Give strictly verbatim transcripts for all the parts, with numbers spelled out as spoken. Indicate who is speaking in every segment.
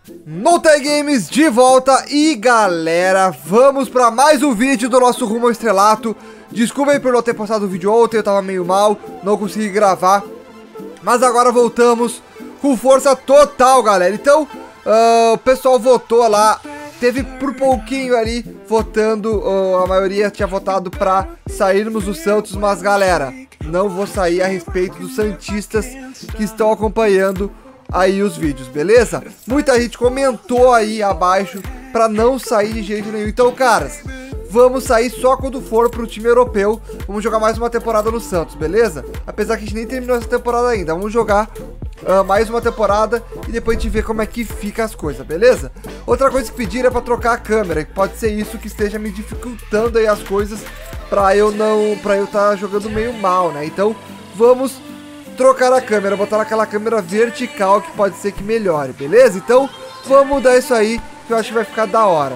Speaker 1: NoTyGames de volta e galera, vamos para mais um vídeo do nosso rumo ao estrelato. Desculpa aí por não ter postado o vídeo ontem, eu tava meio mal, não consegui gravar. Mas agora voltamos com força total, galera. Então, uh, o pessoal votou lá, teve por pouquinho ali votando, uh, a maioria tinha votado para sairmos do Santos. Mas galera, não vou sair a respeito dos santistas que estão acompanhando aí os vídeos, beleza? Muita gente comentou aí abaixo pra não sair de jeito nenhum. Então, caras, vamos sair só quando for pro time europeu. Vamos jogar mais uma temporada no Santos, beleza? Apesar que a gente nem terminou essa temporada ainda. Vamos jogar uh, mais uma temporada e depois a gente vê como é que fica as coisas, beleza? Outra coisa que pediram é pra trocar a câmera, que pode ser isso que esteja me dificultando aí as coisas pra eu não... pra eu tá jogando meio mal, né? Então, vamos trocar a câmera, botar aquela câmera vertical que pode ser que melhore, beleza? Então, vamos mudar isso aí, que eu acho que vai ficar da hora.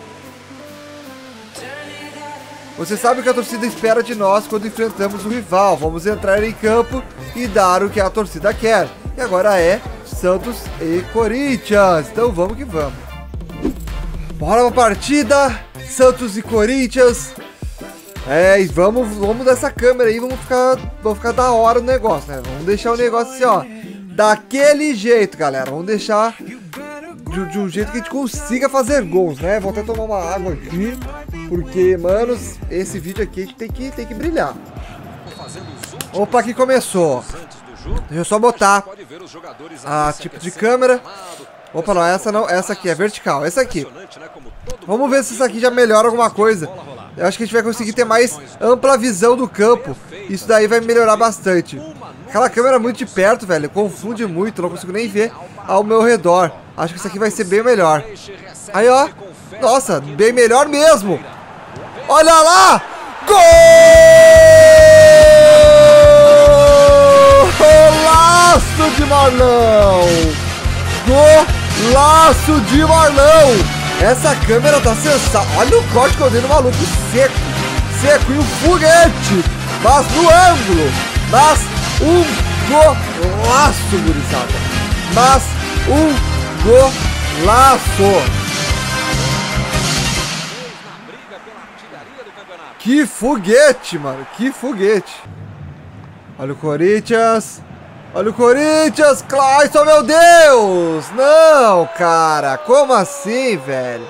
Speaker 1: Você sabe o que a torcida espera de nós quando enfrentamos o rival. Vamos entrar em campo e dar o que a torcida quer. E agora é Santos e Corinthians. Então, vamos que vamos. Bora pra partida, Santos e Corinthians. É, e vamos, vamos dessa câmera aí, vamos ficar, vamos ficar da hora o negócio, né? Vamos deixar o negócio assim, ó, daquele jeito, galera. Vamos deixar de, de um jeito que a gente consiga fazer gols, né? Vou até tomar uma água aqui, porque, manos, esse vídeo aqui a gente tem que, tem que brilhar. Opa, aqui começou. Deixa eu só botar a tipo de câmera. Opa, não, essa não, essa aqui é vertical, essa aqui. Vamos ver se essa aqui já melhora alguma coisa. Eu acho que a gente vai conseguir ter mais ampla visão do campo. Isso daí vai melhorar bastante. Aquela câmera muito de perto, velho, confunde muito, não consigo nem ver ao meu redor. Acho que isso aqui vai ser bem melhor. Aí, ó. Nossa, bem melhor mesmo. Olha lá! Gol! Golaço de Marlão! Golaço de Marlão! Essa câmera tá sensacional. Olha o corte que eu dei no maluco. Seco. Seco. E o foguete. Mas no ângulo. Mas um golaço, gurizada. Mas um golaço. Que foguete, mano. Que foguete. Olha o Corinthians. Olha o Corinthians, Clayson, meu Deus! Não, cara, como assim, velho?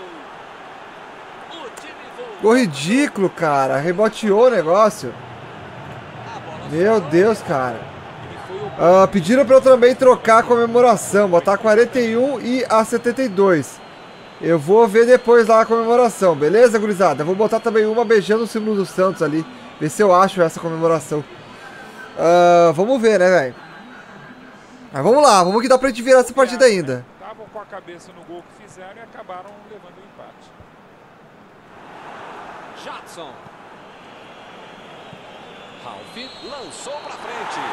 Speaker 1: Gol ridículo, cara, reboteou o negócio. Meu Deus, cara. Uh, pediram pra eu também trocar a comemoração, botar quarenta e um e a setenta e dois. Eu vou ver depois lá a comemoração, beleza, gurizada? Vou botar também uma beijando o símbolo do Santos ali, ver se eu acho essa comemoração. Uh, vamos ver, né, velho? Mas vamos lá, vamos que dá pra gente virar essa partida ainda.
Speaker 2: Estavam com a cabeça no gol que fizeram e acabaram levando o empate. Jadson. Ralf lançou pra frente.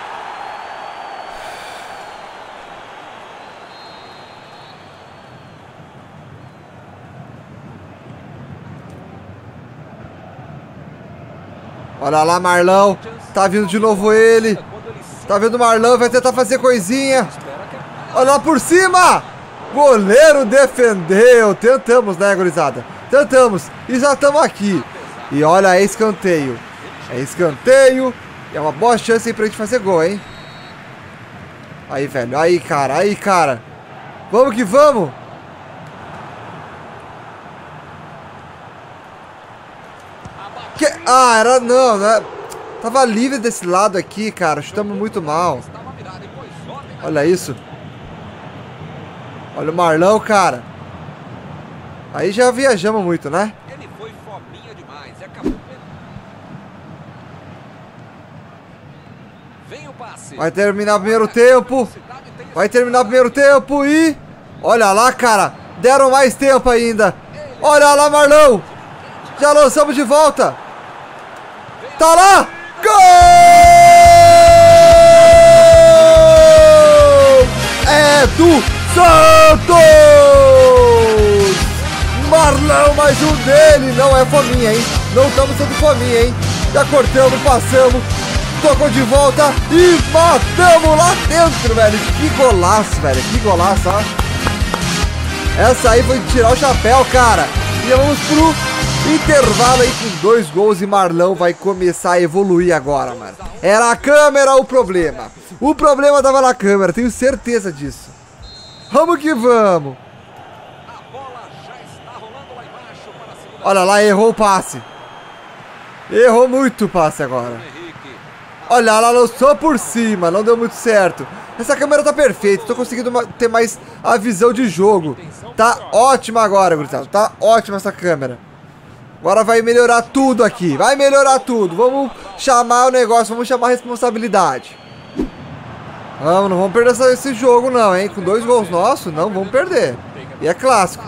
Speaker 1: Olha lá, Marlão. Tá vindo de novo ele. Tá vendo o Marlão, vai tentar fazer coisinha. Olha lá por cima. Goleiro defendeu. Tentamos, né, gurizada? Tentamos. E já estamos aqui. E olha, é escanteio. É escanteio. É uma boa chance aí pra gente fazer gol, hein? Aí, velho. Aí, cara. Aí, cara. Vamos que vamos. Que... Ah, era... Não, né? Tava livre desse lado aqui, cara. Chutamos muito mal. Olha isso. Olha o Marlão, cara. Aí já viajamos muito, né?
Speaker 2: Ele foi fominha demais e acabou. Vem o passe.
Speaker 1: Vai terminar o primeiro tempo. Vai terminar o primeiro tempo e... Olha lá, cara. Deram mais tempo ainda. Olha lá, Marlão. Já lançamos de volta. Tá lá. Gol! É do Santos! Marlão, mais um dele. Não é fominha, hein? Não estamos sendo fominha, hein? Já cortamos, passamos. Tocou de volta e matamos lá dentro, velho. Que golaço, velho. Que golaço, ó. Essa aí foi de tirar o chapéu, cara. E vamos pro intervalo aí com dois gols e Marlão vai começar a evoluir agora, mano. Era a câmera o problema. O problema tava na câmera, tenho certeza disso. Vamos que vamos. Olha lá, errou o passe. Errou muito o passe agora. Olha lá, lançou por cima, não deu muito certo. Essa câmera tá perfeita, tô conseguindo ter mais a visão de jogo. Tá ótima agora, gurizada, tá ótima essa câmera. Agora vai melhorar tudo aqui, vai melhorar tudo. Vamos chamar o negócio, vamos chamar a responsabilidade. Vamos, não vamos perder essa, esse jogo não, hein. Com dois gols nossos, não vamos perder. E é clássico.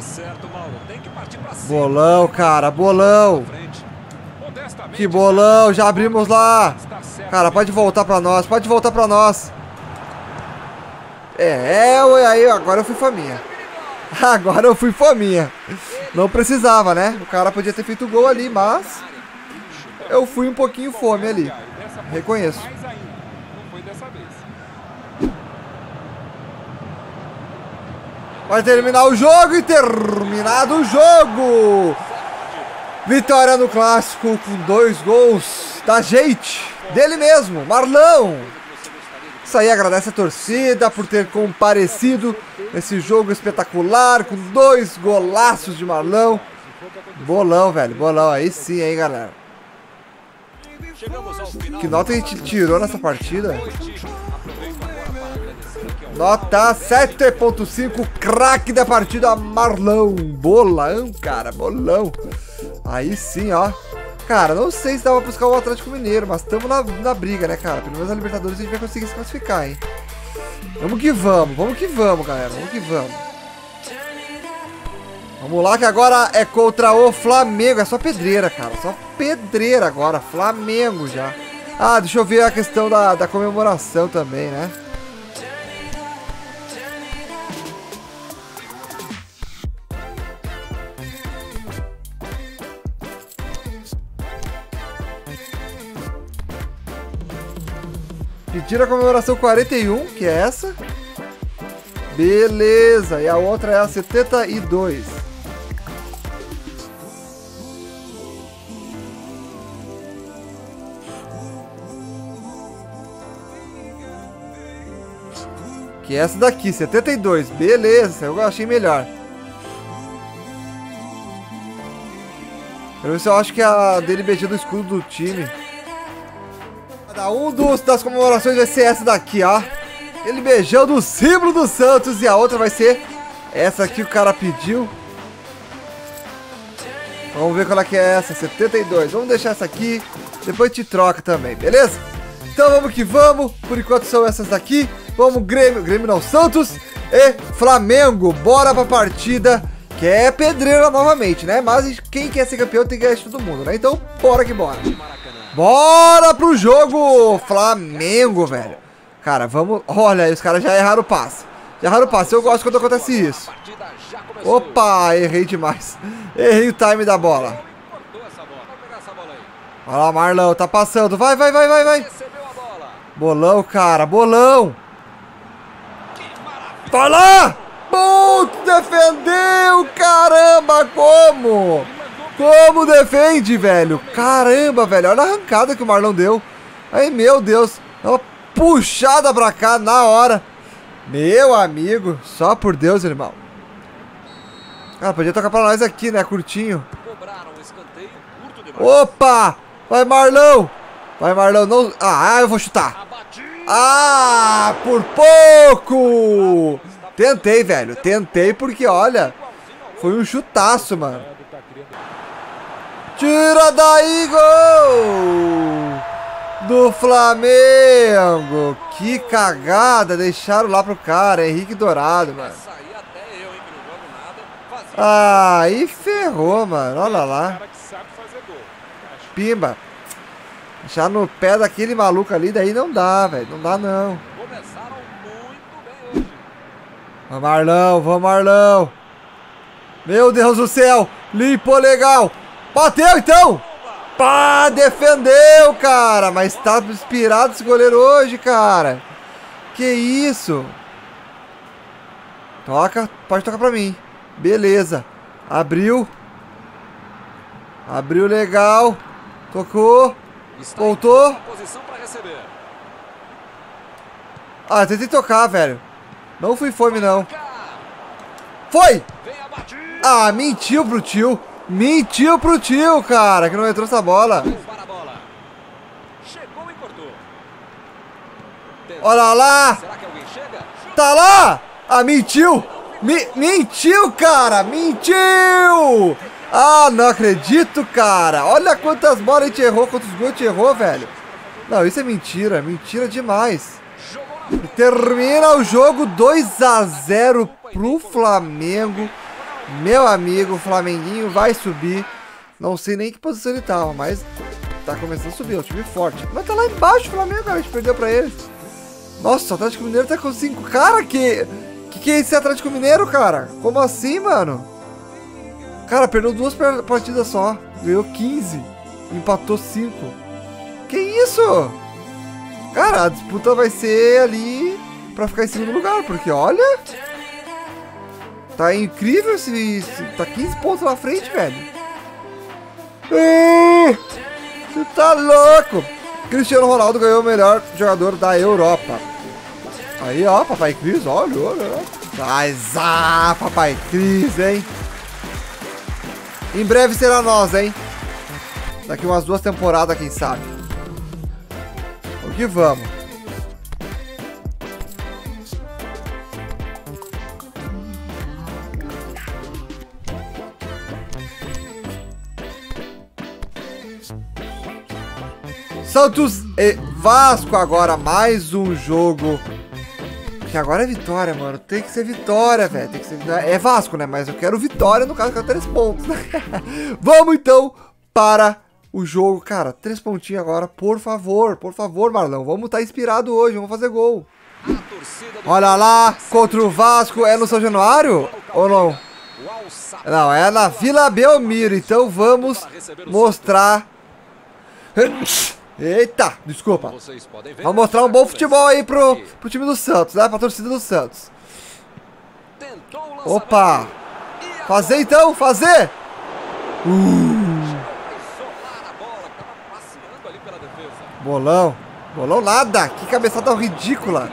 Speaker 1: Bolão, cara, bolão. Que bolão, já abrimos lá. Cara, pode voltar pra nós, pode voltar pra nós. É, é, aí, agora eu fui faminha. Agora eu fui faminha. Não precisava, né? O cara podia ter feito gol ali, mas eu fui um pouquinho fome ali. Reconheço. Vai terminar o jogo e terminado o jogo. Vitória no clássico com dois gols da gente, dele mesmo, Marlão. Isso aí, agradece a torcida por ter comparecido nesse jogo espetacular com dois golaços de Marlão. Bolão, velho, bolão, aí sim, hein, galera. Que nota a gente tirou nessa partida? Nota sete ponto cinco, craque da partida, Marlão. Bolão, cara, bolão. Aí sim, ó. Cara, não sei se dá pra buscar o Atlético Mineiro, mas estamos na, na briga, né, cara? Pelo menos na Libertadores a gente vai conseguir se classificar, hein? Vamos que vamos, vamos que vamos, galera. Vamos que vamos. Vamos lá, que agora é contra o Flamengo. É só pedreira, cara. Só pedreira agora. Flamengo já. Ah, deixa eu ver a questão da, da comemoração também, né? Pedir a comemoração quarenta e um, que é essa. Beleza. E a outra é a setenta e dois. Que é essa daqui, setenta e dois. Beleza, eu achei melhor. Quero ver se eu acho que a dele beijando o escudo do time. Um dos, das comemorações vai ser essa daqui, ó. Ele beijando o símbolo do Santos. E a outra vai ser essa aqui que o cara pediu. Vamos ver qual é que é essa, setenta e dois. Vamos deixar essa aqui, depois te troca também, beleza? Então vamos que vamos. Por enquanto são essas daqui. Vamos Grêmio, Grêmio não, Santos e Flamengo. Bora pra partida, que é pedreira novamente, né? Mas quem quer ser campeão tem que ganhar de todo mundo, né? Então bora que bora. Bora pro jogo! Flamengo, velho. Cara, vamos... Olha aí, os caras já erraram o passe. Já erraram o passe. Eu gosto quando acontece isso. Opa, errei demais. Errei o time da bola. Olha lá, Marlão, tá passando. Vai, vai, vai, vai, vai. Bolão, cara, bolão. Vai lá! Putz, defendeu! Caramba, como? Como defende, velho? Caramba, velho. Olha a arrancada que o Marlão deu. Ai, meu Deus. Uma puxada pra cá na hora. Meu amigo. Só por Deus, irmão. Cara, podia tocar pra nós aqui, né? Curtinho. Opa! Vai, Marlão. Vai, Marlão. Não... Ah, eu vou chutar. Ah, por pouco. Tentei, velho. Tentei porque, olha... Foi um chutaço, mano. Tira daí, gol do Flamengo. Que cagada, deixaram lá pro cara, Henrique Dourado, mano. Ah, aí ferrou, mano, olha lá. Pimba. Deixar no pé daquele maluco ali, daí não dá, velho, não dá não. Vamos, Marlão, vamos, Marlão. Meu Deus do céu, limpou legal. Bateu então! Pá, defendeu, cara! Mas tá inspirado esse goleiro hoje, cara! Que isso? Toca, pode tocar pra mim. Beleza. Abriu. Abriu legal. Tocou. Voltou. Ah, tentei tocar, velho. Não fui fome, não. Foi! Ah, mentiu pro tio. Mentiu pro tio, cara, que não entrou essa bola. Olha lá. Tá lá. Ah, mentiu. Me, mentiu, cara. Mentiu. Ah, não acredito, cara. Olha quantas bolas a gente errou, quantos gols a gente errou, velho. Não, isso é mentira. Mentira demais. E termina o jogo dois a zero pro Flamengo. Meu amigo, o Flamenguinho vai subir. Não sei nem que posição ele tava, mas tá começando a subir. É um time forte. Mas tá lá embaixo o Flamengo, cara. A gente perdeu pra eles. Nossa, o Atlético Mineiro tá com cinco. Cara, que... Que que é esse Atlético Mineiro, cara? Como assim, mano? Cara, perdeu duas partidas só. Ganhou quinze. Empatou cinco. Que isso? Cara, a disputa vai ser ali pra ficar em segundo lugar. Porque, olha... Tá incrível esse... Tá quinze pontos na frente, velho. Você tá louco. Cristiano Ronaldo ganhou o melhor jogador da Europa. Aí, ó, Papai Cris, olha, olha. Mas, ah, Papai Cris, hein? Em breve será nós, hein? Daqui umas duas temporadas, quem sabe. O que vamos? Santos e Vasco agora, mais um jogo. Que agora é vitória, mano. Tem que ser vitória, velho. Tem que ser vitória. É Vasco, né? Mas eu quero vitória, no caso, eu quero três pontos. Vamos, então, para o jogo. Cara, três pontinhos agora, por favor. Por favor, Marlão. Vamos estar inspirado hoje. Vamos fazer gol. Olha lá, contra o Vasco. É no São Januário? Ou não? Não, é na Vila Belmiro. Então, vamos mostrar... Eita, desculpa. Vamos mostrar um bom futebol aí pro, pro time do Santos, né? Pra torcida do Santos. Opa. Fazer então, fazer. Uh. Bolão. Bolão nada. Que cabeçada ridícula.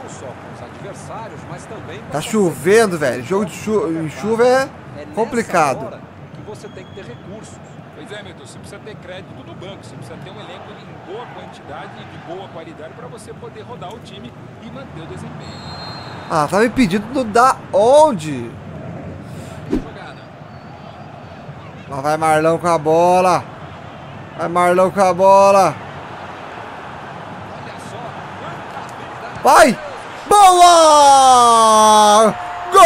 Speaker 1: Tá chovendo, velho. Jogo de chu em chuva é complicado.
Speaker 2: Você tem que ter recursos. Pois é, Milton, você precisa ter crédito do banco, você precisa ter um elenco em boa quantidade e de boa qualidade para você poder rodar o time e manter o desempenho.
Speaker 1: Ah, tá me pedindo da onde? Lá vai Marlão com a bola. Vai Marlão com a bola. Vai! Boa! Gol!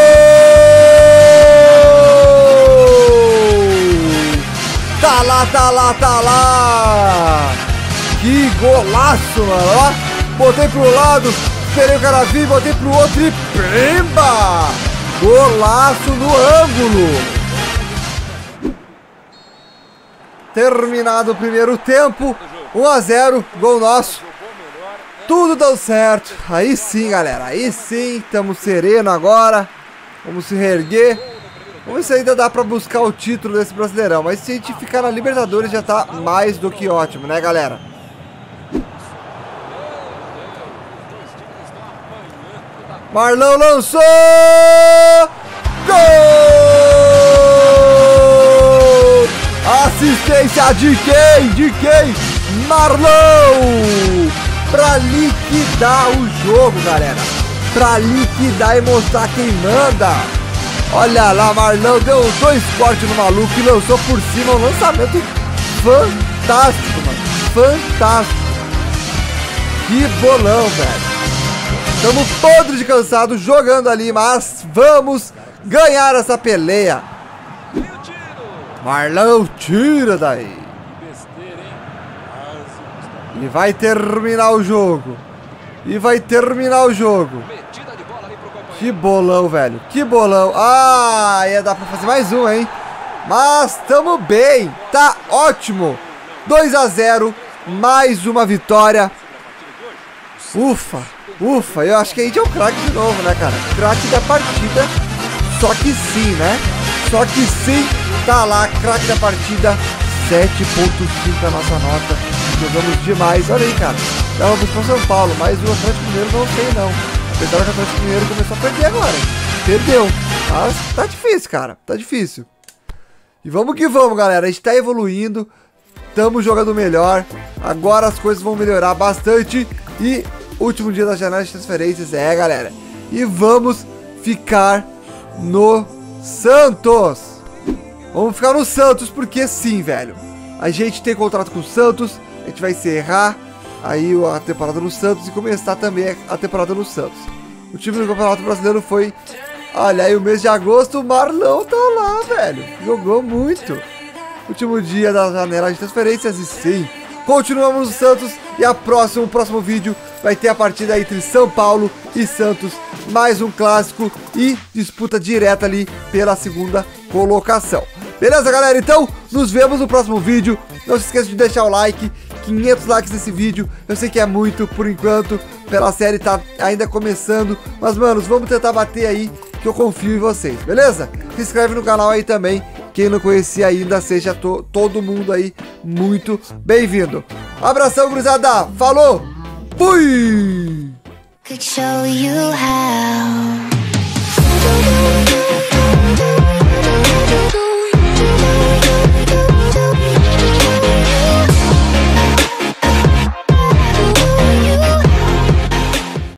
Speaker 1: Tá lá, tá lá, tá lá! Que golaço, mano! Ó, botei pro lado, esperei o cara vir, botei pro outro e pimba! Golaço no ângulo! Terminado o primeiro tempo, um a zero, gol nosso. Tudo deu certo. Aí sim, galera, aí sim, estamos sereno agora. Vamos se reerguer. Vamos ver se ainda dá pra buscar o título desse Brasileirão. Mas se a gente ficar na Libertadores já tá mais do que ótimo, né, galera? Marlão lançou! Gol! Assistência de quem? De quem? Marlão! Pra liquidar o jogo, galera. Pra liquidar e mostrar quem manda. Olha lá, Marlão deu dois cortes no maluco e lançou por cima. Um lançamento fantástico, mano. Fantástico. Que bolão, velho. Estamos podres de cansado jogando ali, mas vamos ganhar essa peleia. Marlão tira daí. E vai terminar o jogo. E vai terminar o jogo. Que bolão, velho. Que bolão. Ah, ia dar pra fazer mais um, hein? Mas tamo bem. Tá ótimo. dois a zero. Mais uma vitória. Ufa. Ufa. Eu acho que a gente é o craque de novo, né, cara? Craque da partida. só que sim, né? Só que sim, tá lá, craque da partida, sete ponto cinco a nossa nota. Jogamos demais, olha aí, cara. Dava buscar o São Paulo, mas o Atlético Mineiro não sei não. Apesar que o Atlético Mineiro começou a perder agora. Perdeu. Mas tá difícil, cara. Tá difícil. E vamos que vamos, galera. A gente tá evoluindo. Estamos jogando melhor. Agora as coisas vão melhorar bastante. E último dia da janela de transferências. É, galera. E vamos ficar no Santos. Vamos ficar no Santos porque sim, velho. A gente tem contrato com o Santos. A gente vai encerrar aí a temporada no Santos e começar também a temporada no Santos. O time do Campeonato Brasileiro foi... Olha aí, o mês de agosto, o Marlão tá lá, velho. Jogou muito. Último dia da janela de transferências e sim, continuamos no Santos. E a próxima, o próximo vídeo vai ter a partida entre São Paulo e Santos. Mais um clássico e disputa direta ali pela segunda colocação. Beleza, galera? Então, nos vemos no próximo vídeo. Não se esqueça de deixar o like. quinhentos likes nesse vídeo. Eu sei que é muito por enquanto. Pela série tá ainda começando. Mas, manos, vamos tentar bater aí, que eu confio em vocês, beleza? Se inscreve no canal aí também. Quem não conhecia ainda, seja to todo mundo aí muito bem-vindo. Abração, gurizada. Falou. Fui! Could show you how.